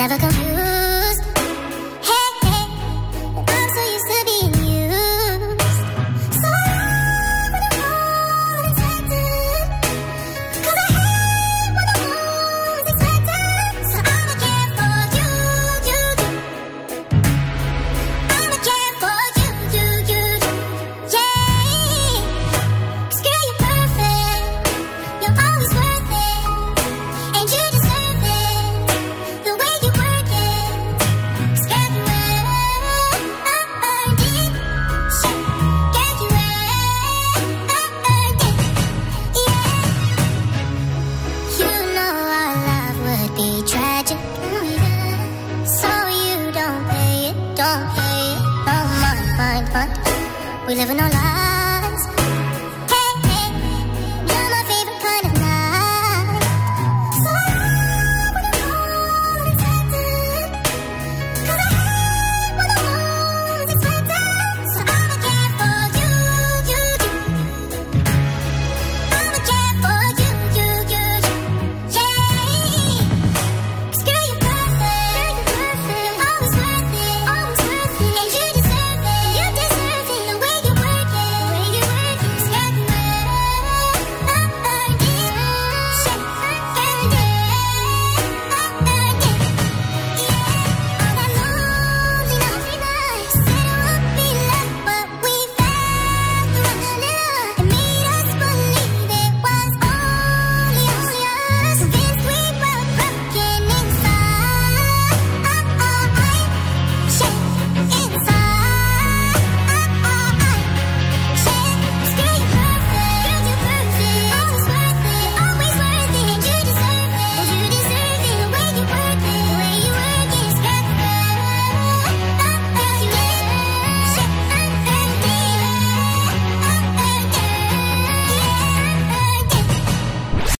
never confused. Hey, hey, I'm so used to being used. So I love when I'm all unexpected, 'cause I hate when I'm always expected. So I'ma care for you, you, you. I'ma care for you, you, you, you. Yeah, 'cause girl, you're perfect. You're always worth it, and you deserve it. The way you work it, 'cause girl, you earned it. Shit, girl, you earned it. Yeah, you know our love would be tragic, so you don't pay it, don't pay it. Oh my, my, my. We living our lives.